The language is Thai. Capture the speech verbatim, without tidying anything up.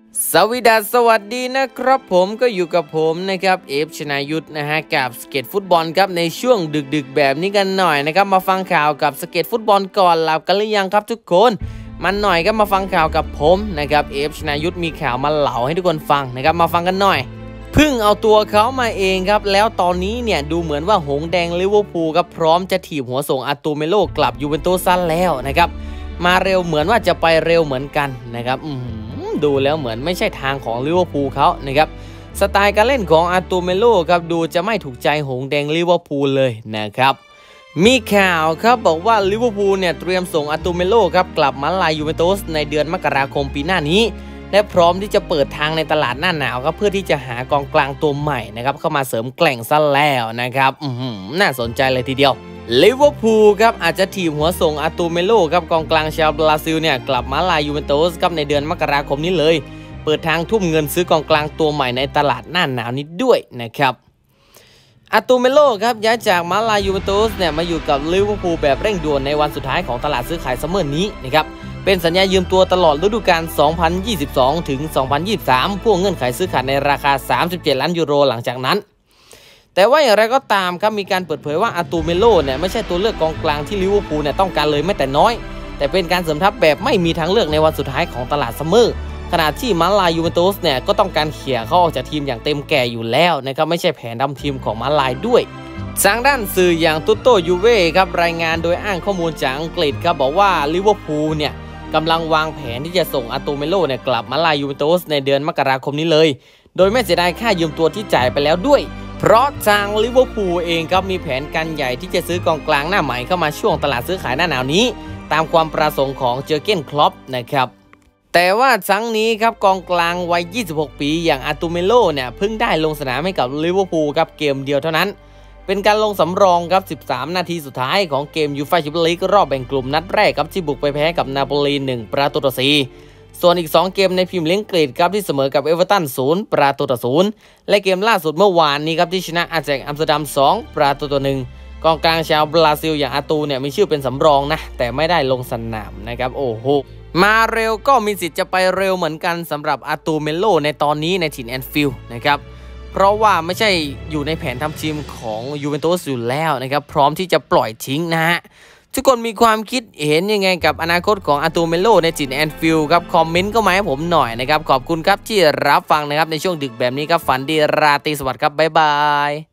สวัสดีสวัสดีนะครับผมก็อยู่กับผมนะครับเอฟชนายุทธนะฮะกับสเก็ตฟุตบอลครับในช่วงดึกๆแบบนี้กันหน่อยนะครับมาฟังข่าวกับสเก็ตฟุตบอลก่อนหลับกันหรือยังครับทุกคนมันหน่อยก็มาฟังข่าวกับผมนะครับเอฟชนายุทธมีข่าวมาเล่าให้ทุกคนฟังนะครับมาฟังกันหน่อยเพิ่งเอาตัวเขามาเองครับแล้วตอนนี้เนี่ยดูเหมือนว่าหงแดงลิเวอร์พูลครับพร้อมจะถีบหัวส่งอาตูเมโลกลับยูเวนตุสแล้วนะครับมาเร็วเหมือนว่าจะไปเร็วเหมือนกันนะครับดูแล้วเหมือนไม่ใช่ทางของลิเวอร์พูลเขานะครับสไตล์การเล่นของอาตูเมโลครับดูจะไม่ถูกใจหงแดงลิเวอร์พูลเลยนะครับมีข่าวครับบอกว่าลิเวอร์พูลเนี่ยเตรียมส่งอาตูเมโลครับกลับมาลายยูเวนตุสในเดือนมกราคมปีหน้านี้และพร้อมที่จะเปิดทางในตลาดหน้าหนาวครับเพื่อที่จะหากองกลางตัวใหม่นะครับเข้ามาเสริมแกร่งซะแล้วนะครับน่าสนใจเลยทีเดียวลิเวอร์พูลครับอาจจะถีบหัวส่งอาตูเมโลครับกองกลางชาวบราซิลเนี่ยกลับมาลายยูเวนตุสครับในเดือนมกราคมนี้เลยเปิดทางทุ่มเงินซื้อกองกลางตัวใหม่ในตลาดหน้าหนาวนี้ด้วยนะครับอาตูเมโลครับย้ายจากมาลายยูเวนตุสเนี่ยมาอยู่กับลิเวอร์พูลแบบเร่งด่วนในวันสุดท้ายของตลาดซื้อขายซัมเมอร์นี้นะครับเป็นสัญญายืมตัวตลอดฤดูกาล สองพันยี่สิบสอง ถึง สองพันยี่สิบสาม พ่วงเงื่อนไขซื้อขาดในราคา สามสิบเจ็ด ล้านยูโรหลังจากนั้นแต่ว่าอย่างไรก็ตามครับมีการเปิดเผยว่าอาตูเมโลเนี่ยไม่ใช่ตัวเลือกกองกลางที่ลิเวอร์พูลเนี่ยต้องการเลยแม้แต่น้อยแต่เป็นการเสริมทัพแบบไม่มีทางเลือกในวันสุดท้ายของตลาดซัมเมอร์ขณะที่มาลายยูเวนตุสเนี่ยก็ต้องการเขี่ยเขาออกจากทีมอย่างเต็มแก่อยู่แล้วนะครับไม่ใช่แผนดำทีมของมาลายด้วยทางด้านสื่ออย่างตุโตยูเว่ครับรายงานโดยอ้างข้อมูลจากอังกฤษครับบอกว่าลิเวอร์พูลเนี่ยกำลังวางแผนที่จะส่งอาตูเมโลเนี่ยกลับมาลายยูเวนตุสในเดือนมกราคมนี้เลยโดยไม่เสียดายค่ายืมตัวที่จ่ายไปแล้วด้วยเพราะทางลิเวอร์พูลเองครับมีแผนการใหญ่ที่จะซื้อกองกลางหน้าใหม่เข้ามาช่วงตลาดซื้อขายหน้าหนาวนี้ตามความประสงค์ของเจอร์เก้นคล็อปนะครับแต่ว่าครั้งนี้ครับกองกลางวัยยี่สิบหกปีอย่างอาตูเมโลเนี่ยเพิ่งได้ลงสนามให้กับลิเวอร์พูลครับเกมเดียวเท่านั้นเป็นการลงสำรองครับสิบสามนาทีสุดท้ายของเกมยูฟ่าแชมเปี้ยนลีกรอบแบ่งกลุ่มนัดแรกครับที่บุกไปแพ้กับนาโปลีหนึ่งประตูต่อสี่ส่วนอีกสองเกมในพรีเมียร์ลีกอังกฤษครับที่เสมอกับเอเวอร์ตันศูนย์ประตูต่อศูนย์และเกมล่าสุดเมื่อวานนี้ครับที่ชนะอาแจ็กอัมสเตอร์ดัมสองประตูต่อหนึ่งกองกลางชาวบราซิลอย่างอาตูเนี่ยมีชื่อเป็นสำรองนะแต่ไม่ได้ลงสนามนะครับโอ้โหมาเร็วก็มีสิทธิ์จะไปเร็วเหมือนกันสำหรับอาตูเมโลในตอนนี้ในถิ่นแอนฟิลด์นะครับเพราะว่าไม่ใช่อยู่ในแผนทำทีมของยูเวนตุสอยู่แล้วนะครับพร้อมที่จะปล่อยทิ้งนะฮะทุกคนมีความคิดเห็นยังไงกับอนาคตของอาตูเมโลในถิ่นแอนฟิลด์ครับคอมเมนต์ก็มาให้ผมหน่อยนะครับขอบคุณครับที่รับฟังนะครับในช่วงดึกแบบนี้ครับฝันดีราตรีสวัสดิ์ครับบ๊ายบาย